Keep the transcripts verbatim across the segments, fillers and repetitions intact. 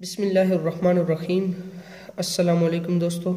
बिस्मिल्लाहिर्रहमानिर्रहीम। अस्सलाम वालेकुम दोस्तों,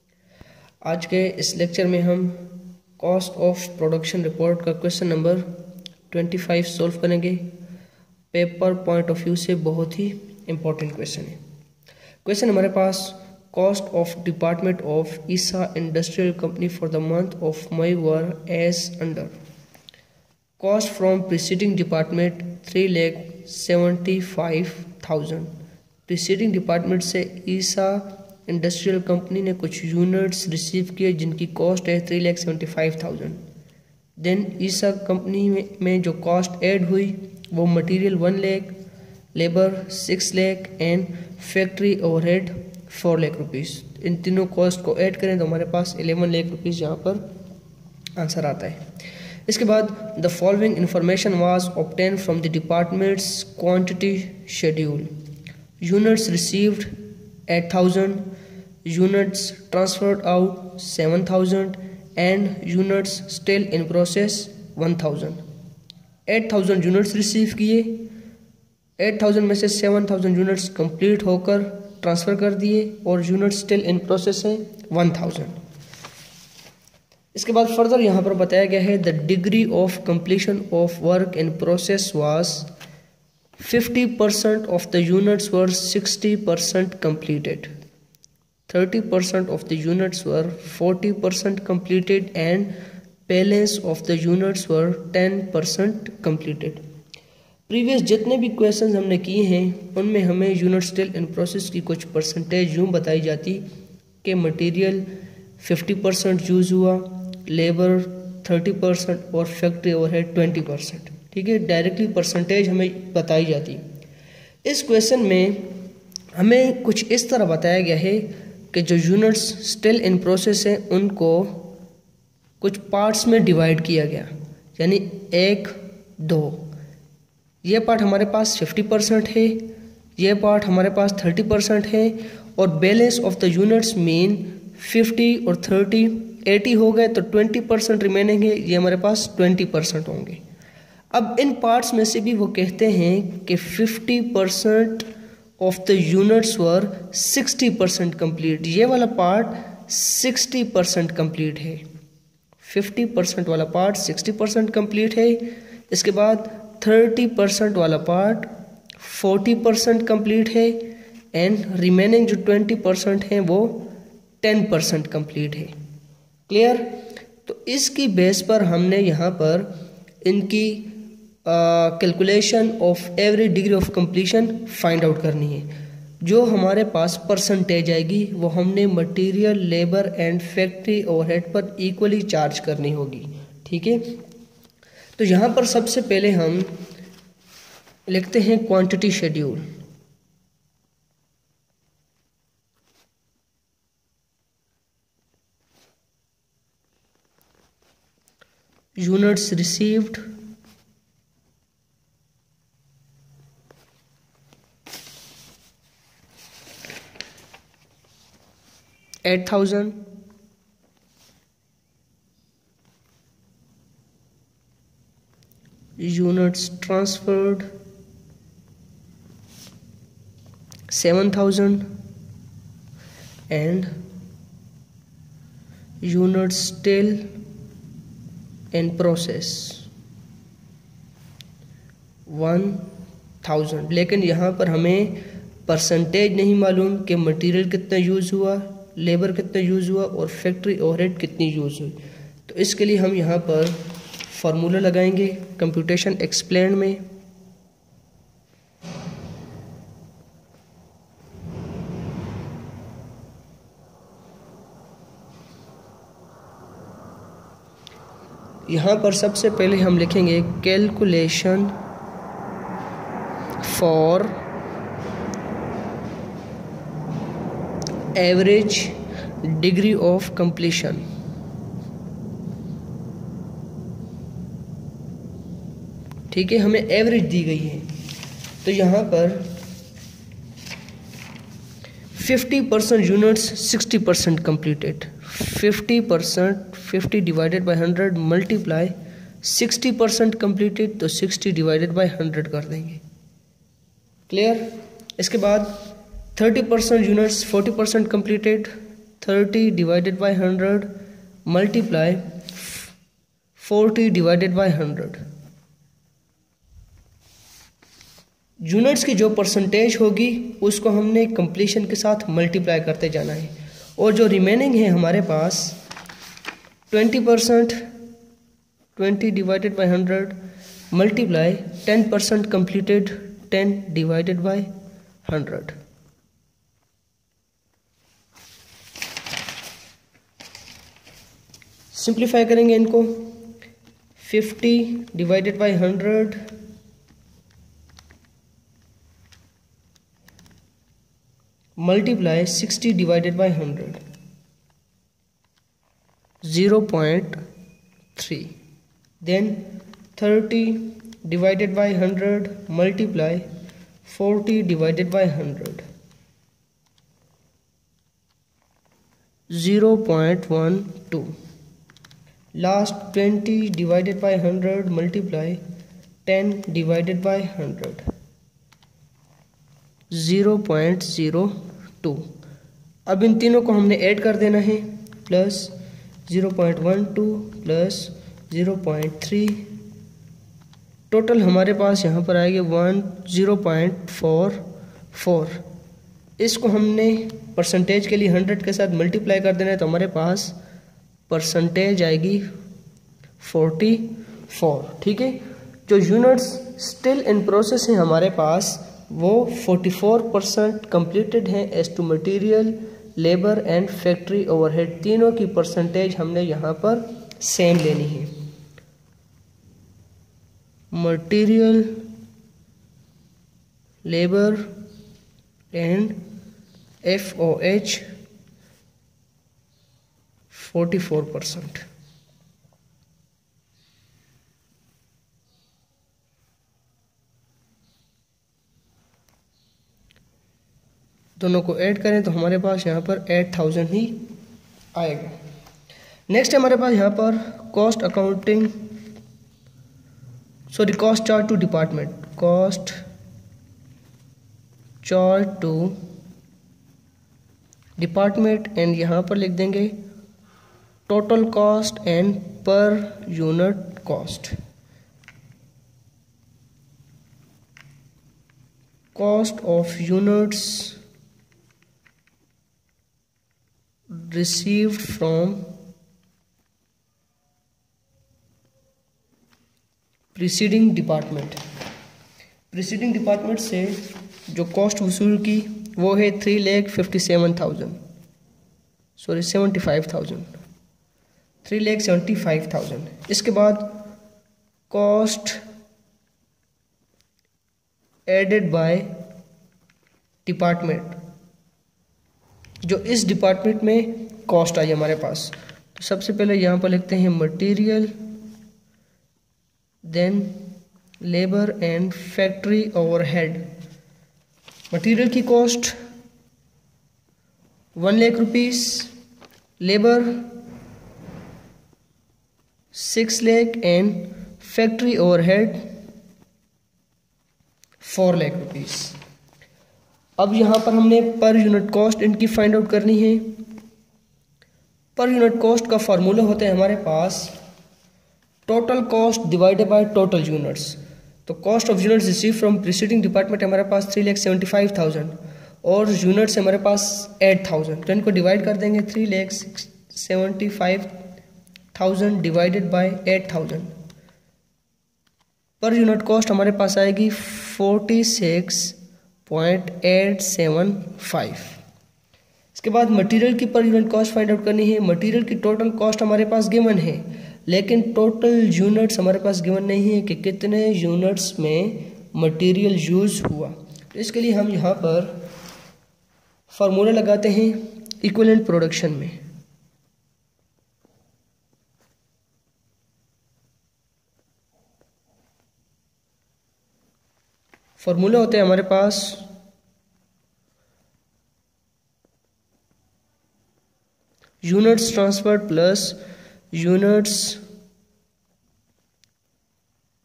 आज के इस लेक्चर में हम कॉस्ट ऑफ प्रोडक्शन रिपोर्ट का क्वेश्चन नंबर पच्चीस सॉल्व करेंगे। पेपर पॉइंट ऑफ व्यू से बहुत ही इम्पोर्टेंट क्वेश्चन है। क्वेश्चन हमारे पास, cost of department of Isa industrial company for the month of May were as under. Cost from preceding department three lakh seventy five thousand. Preceding department से Isa industrial company ने कुछ units receive किए जिनकी cost है three lakh seventy five thousand. Then Isa company में, में जो cost add हुई वो material one lakh, labour six lakh and factory overhead four lakh rupees. इन तीनों कॉस्ट को ऐड करें तो हमारे पास इलेवन लैख रुपीज़ यहाँ पर आंसर आता है। इसके बाद the following information was obtain from the departments quantity schedule. Units received eight thousand, units transferred out seven thousand and units still in process one thousand. eight thousand units receive किए, eight thousand में से seven thousand units complete होकर transfer कर दिए और units still in process है one thousand. इसके बाद फर्दर यहाँ पर बताया गया है the degree of completion of work in process was fifty percent of the units were sixty percent completed, thirty percent of the units were forty percent completed and balance of the units were ten percent completed. Previous जितने भी questions हमने किए हैं उनमें हमें unit still in process की कुछ percentage यूँ बताई जाती कि मटेरियल फिफ्टी परसेंट यूज़ हुआ, लेबर थर्टी परसेंट और फैक्ट्री ओवरहेड ट्वेंटी परसेंट। ठीक है, डायरेक्टली परसेंटेज हमें बताई जाती। इस क्वेश्चन में हमें कुछ इस तरह बताया गया है कि जो यूनिट्स स्टिल इन प्रोसेस हैं उनको कुछ पार्ट्स में डिवाइड किया गया, यानी एक दो, ये पार्ट हमारे पास फिफ्टी परसेंट है, ये पार्ट हमारे पास थर्टी परसेंट है और balance of the units mean fifty और थर्टी एटी हो गए तो ट्वेंटी परसेंट रिमेनिंग है, ये हमारे पास ट्वेंटी परसेंट होंगे। अब इन पार्ट्स में से भी वो कहते हैं कि fifty percent of the units were sixty percent complete. ये वाला पार्ट सिक्सटी परसेंट कंप्लीट है, फिफ्टी परसेंट वाला पार्ट सिक्सटी परसेंट कंप्लीट है। इसके बाद थर्टी परसेंट वाला पार्ट फोर्टी परसेंट कंप्लीट है एंड रिमेनिंग जो ट्वेंटी परसेंट है वो टेन परसेंट कंप्लीट है। क्लियर? तो इसकी बेस पर हमने यहाँ पर इनकी calculation of every degree of completion find out करनी है। जो हमारे पास परसेंटेज आएगी वो हमने material, labour and factory overhead पर इक्वली चार्ज करनी होगी। ठीक है, तो यहाँ पर सबसे पहले हम लिखते हैं quantity schedule. Units received eight thousand, units transferred seven thousand and units still in process one thousand। लेकिन यहाँ पर हमें परसेंटेज नहीं मालूम कि मटेरियल कितना यूज़ हुआ, लेबर कितना यूज़ हुआ और फैक्ट्री ओवरहेड कितनी यूज़ हुई। तो इसके लिए हम यहाँ पर फार्मूला लगाएंगे कंप्यूटेशन एक्सप्लेन में। यहाँ पर सबसे पहले हम लिखेंगे calculation for average degree of completion. ठीक है, हमें एवरेज दी गई है तो यहाँ पर fifty percent units sixty percent completed, fifty percent fifty divided by hundred multiply sixty percent completed तो सिक्सटी डिवाइडेड बाई हंड्रेड कर देंगे। क्लियर? इसके बाद thirty percent units, forty percent completed. thirty divided by one hundred multiply forty divided by one hundred. Units की जो percentage होगी उसको हमने कंप्लीशन के साथ मल्टीप्लाई करते जाना है, और जो रिमेनिंग है हमारे पास twenty percent, twenty divided by hundred multiply ten percent completed, ten divided by hundred. Simplify करेंगे इनको. Fifty divided by hundred multiply sixty divided by hundred, zero point three. Then thirty divided by hundred multiply forty divided by hundred, zero point one two. Last twenty divided by hundred multiply ten divided by hundred, zero point zero two. अब इन तीनों को हमने add कर देना है. Plus zero point one two plus zero point three, total हमारे पास यहाँ पर आएगी one zero point four four. इसको हमने परसेंटेज के लिए हंड्रेड के साथ मल्टीप्लाई कर देना है, तो हमारे पास परसेंटेज आएगी फोर्टी फोर. ठीक है. जो यूनिट्स स्टिल इन प्रोसेस हैं हमारे पास वो फोर्टी फोर परसेंट कम्प्लीटेड हैं as to material, labour and factory overhead. तीनों की परसेंटेज हमने यहाँ पर सेम लेनी है. Material, labour and F O H forty four percent. दोनों को ऐड करें तो हमारे पास यहाँ पर एट थाउजेंड ही आएगा. नेक्स्ट हमारे पास यहाँ पर cost accounting, sorry cost chart to department. Cost chart to department and यहाँ पर लिख देंगे total cost and per unit cost. Cost of units received from preceding department. Preceding department से जो कॉस्ट वसूल की वो है three lakh fifty seven thousand sorry seventy five thousand three lakh seventy five thousand. इसके बाद कॉस्ट एडेड बाय डिपार्टमेंट, जो इस डिपार्टमेंट में कॉस्ट आई हमारे पास. तो सबसे पहले यहाँ पर लिखते हैं material, then labour and factory overhead. Material की cost one lakh rupees, labour six lakh and factory overhead four lakh rupees. अब यहाँ पर हमने पर यूनिट कॉस्ट इनकी फाइंड आउट करनी है. पर यूनिट कॉस्ट का फार्मूला होता है हमारे पास total cost divided by total units. तो cost of units receive from preceding department हमारे पास three lakh seventy five thousand और यूनिट्स हमारे पास एट थाउजेंड. तो इनको डिवाइड कर देंगे. Three lakh seventy five thousand divided by eight thousand. Per unit cost हमारे पास आएगी forty six point eight seven five. इसके बाद मटेरियल की per unit cost find out करनी है. मटेरियल की टोटल कॉस्ट हमारे पास गिवन है, लेकिन टोटल यूनिट्स हमारे पास गिवन नहीं है कि कितने यूनिट्स में मटेरियल यूज हुआ. तो इसके लिए हम यहाँ पर फार्मूला लगाते हैं इक्विवेलेंट प्रोडक्शन में. फॉर्मूला होते हैं हमारे पास units transferred plus units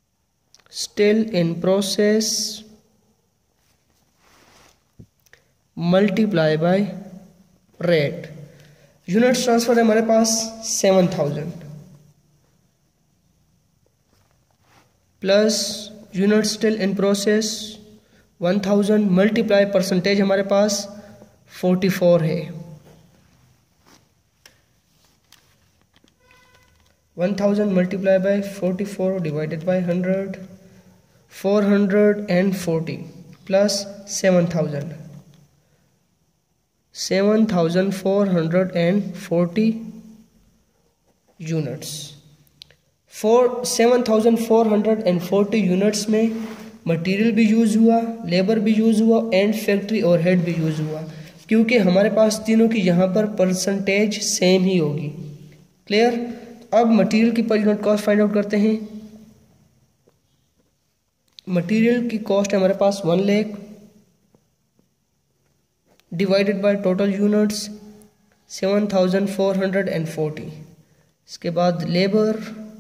still in process multiply by rate. Units transfer है हमारे पास seven thousand plus unit still in process one thousand multiply percentage हमारे पास फोर्टी फोर है। One thousand multiply by forty four divided by hundred, four hundred and forty plus seven thousand, seven thousand four hundred and forty units. Four seven thousand four hundred and forty units में material भी use हुआ, labour भी use हुआ and factory overhead भी use हुआ, क्योंकि हमारे पास तीनों की यहाँ पर परसेंटेज सेम ही होगी। क्लियर। अब मटेरियल की per unit cost find out करते हैं। मटेरियल की कॉस्ट है हमारे पास one lakh divided by total units seven thousand four hundred and forty. इसके बाद labour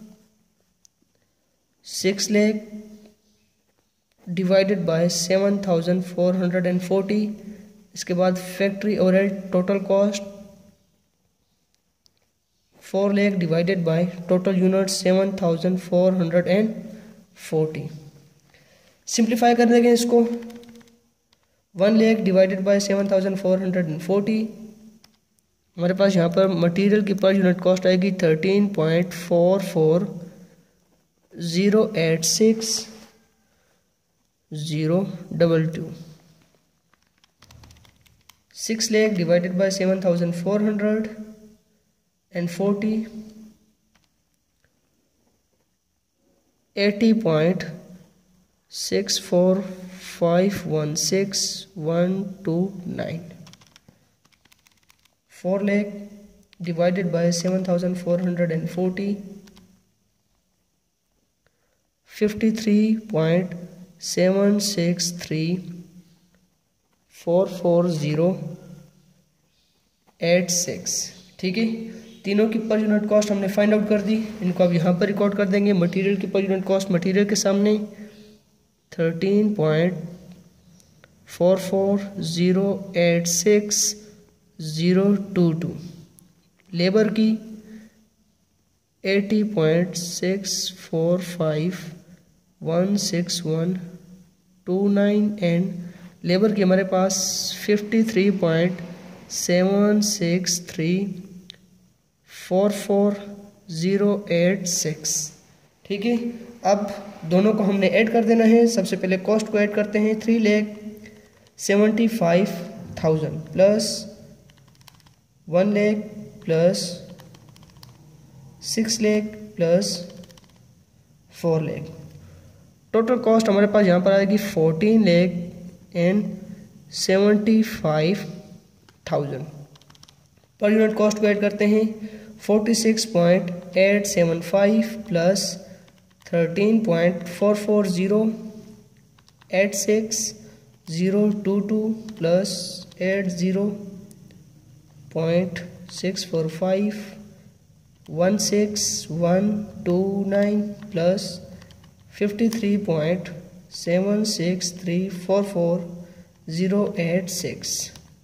six lakh divided by seven thousand four hundred and forty. इसके बाद factory overhead total cost four lakh divided by total unit seven thousand four hundred and forty. Simplify कर देंगे इसको, one lakh divided by seven thousand four hundred and forty. हमारे पास यहाँ पर material की पर यूनिट कॉस्ट आएगी thirteen point four four zero eight six zero double two. Six lakh divided by seven thousand four hundred and forty, eighty point six four five one six one two nine. Four lakh divided by seven thousand four hundred and forty, fifty three point seven six three four four zero eight six. ठीक है, तीनों की per unit cost हमने find out कर दी। इनको अब यहाँ पर रिकॉर्ड कर देंगे। मटेरियल की पर यूनिट कॉस्ट मटेरियल के सामने thirteen point four four zero eight six zero two two. Labour की eighty point six four five one six one two nine and labour की हमारे पास fifty three point seven six three four four zero eight six. ठीक है, अब दोनों को हमने ऐड कर देना है। सबसे पहले कॉस्ट को ऐड करते हैं। Three lakh seventy five thousand plus one lakh plus six lakh plus four lakh. Total cost हमारे पास यहाँ पर आएगी fourteen lakh and seventy five thousand. Per unit cost को ऐड करते हैं। Forty six point eight seven five plus thirteen point four four zero eight six zero two two plus eight zero point six four five one six one two nine plus fifty three point seven six three four four zero eight six.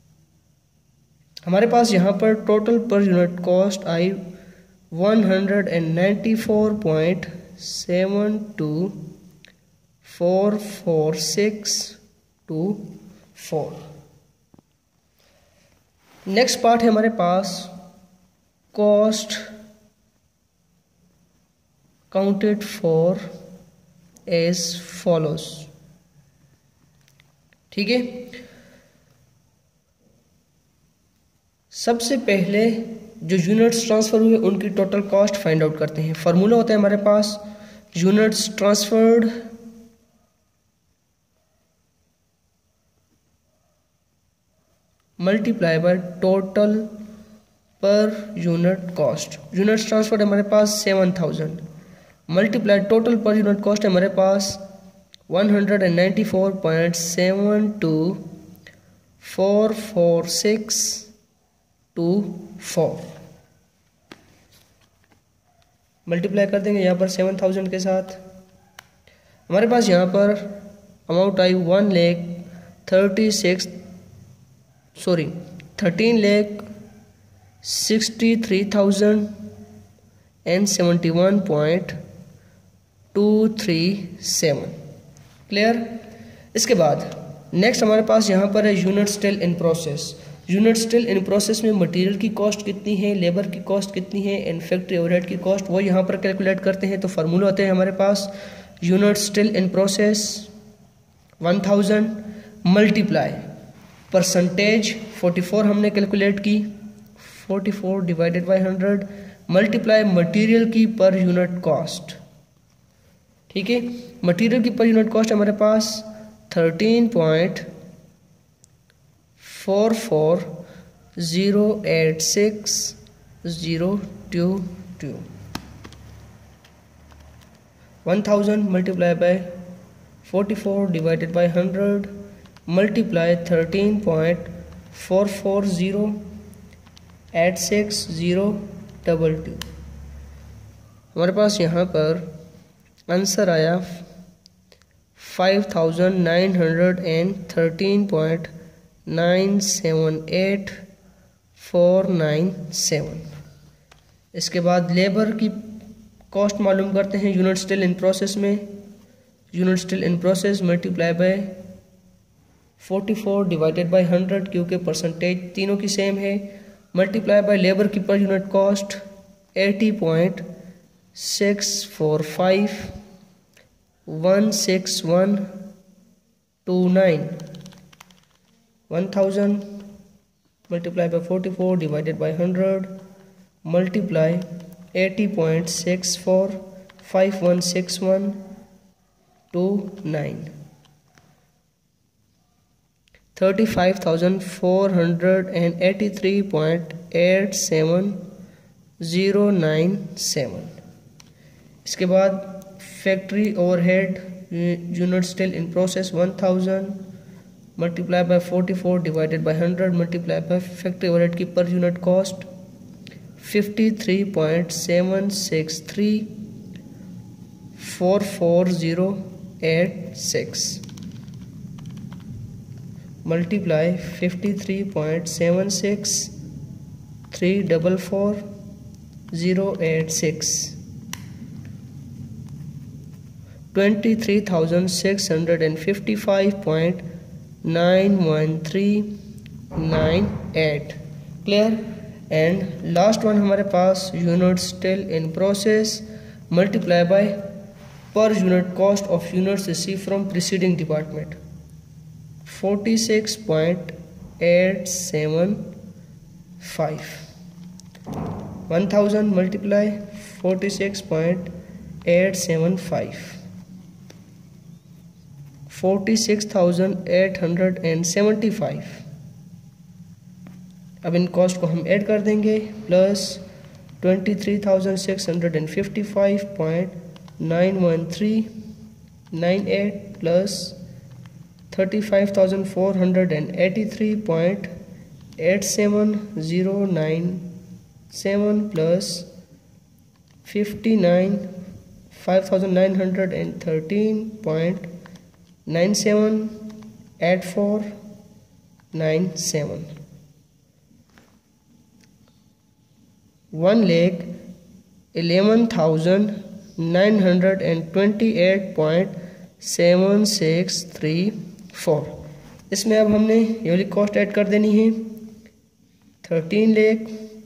हमारे पास यहाँ पर total per unit cost आई one hundred and ninety four point seven two four four six two four. Next part है हमारे पास cost counted for as follows. ठीक है, सबसे पहले जो यूनिट्स ट्रांसफर हुए उनकी टोटल कॉस्ट फाइंड आउट करते हैं। फार्मूला होता है हमारे पास units transferred multiply by total per unit cost. Units transferred हमारे पास seven thousand multiply total per unit cost है हमारे पास one hundred and ninety four point seven two four four six two four. Multiply कर देंगे यहाँ पर seven thousand के साथ। हमारे पास यहाँ पर अमाउंट आई one lakh thirty six sorry thirteen lakh sixty three thousand and seventy one point two three seven. Clear. इसके बाद नेक्स्ट हमारे पास यहाँ पर है unit still in process. Unit still in process में मटेरियल की कॉस्ट कितनी है, लेबर की कॉस्ट कितनी है एंड फैक्ट्री ओवरहेड की कॉस्ट, वो यहाँ पर कैलकुलेट करते हैं। तो फार्मूला होते हैं हमारे पास unit still in process one thousand multiply percentage forty four हमने कैलकुलेट की, forty four divided by hundred multiply material की पर यूनिट कॉस्ट। ठीक है, मटीरियल की पर यूनिट कॉस्ट हमारे पास thirteen point four four zero eight six zero two two. One thousand multiply by forty four divided by hundred multiply thirteen point four four zero eight six zero double two. हमारे पास यहाँ पर answer आया five thousand nine hundred and thirteen point nine seven eight four nine seven. इसके बाद labour की cost मालूम करते हैं यूनिट स्टिल इन प्रोसेस में। Unit still in process multiply by forty four divided by hundred, क्योंकि percentage तीनों की सेम है, मल्टीप्लाई बाय लेबर की per unit cost eighty point six four five one six one two nine. One thousand multiply by forty four divided by hundred multiply eighty point six four five one six one two nine. Thirty five thousand four hundred and eighty three point eight seven zero nine seven. इसके बाद factory overhead unit still in process one thousand multiply by forty four divided by hundred multiply by factory overhead की per unit cost fifty three point seven six three four four zero eight six multiply fifty three point seven six three double four zero eight six. Twenty three thousand six hundred and fifty five point nine one three nine eight. Clear. And last one हमारे पास unit still in process multiply by पर unit cost of units receive from preceding department forty six point eight seven five. One thousand multiply forty six point eight seven five, forty six thousand eight hundred and seventy five. अब इन cost को हम add कर देंगे, plus twenty three thousand six hundred and fifty five point nine one three nine eight plus thirty five thousand four hundred and eighty three point eight seven zero nine seven plus fifty nine five thousand nine hundred and thirteen point nine seven eight four nine seven. One lakh eleven thousand nine hundred and twenty eight point seven six three four. इसमें अब हमने ये वाली cost add कर देनी है, thirteen lakh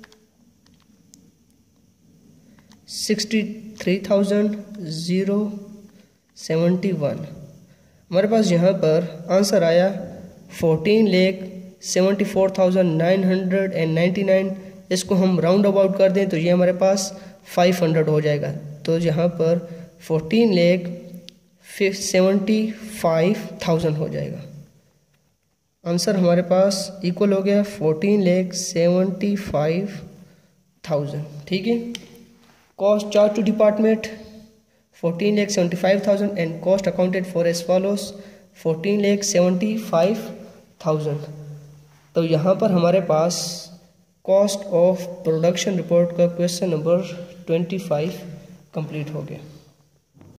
sixty three thousand zero seventy one. हमारे पास यहाँ पर आंसर आया fourteen lakh seventy four thousand nine hundred and ninety nine. इसको हम राउंड अबाउट कर दें तो ये हमारे पास फाइव हंड्रेड हो जाएगा। तो यहाँ पर fourteen lakh seventy five thousand हो जाएगा। आंसर हमारे पास इक्वल हो गया fourteen lakh seventy five thousand. ठीक है। Cost charge to department fourteen lakh seventy-five thousand and cost accounted for as follows fourteen lakh seventy-five thousand। तो यहाँ पर हमारे पास कॉस्ट ऑफ प्रोडक्शन रिपोर्ट का question number twenty five complete हो गया।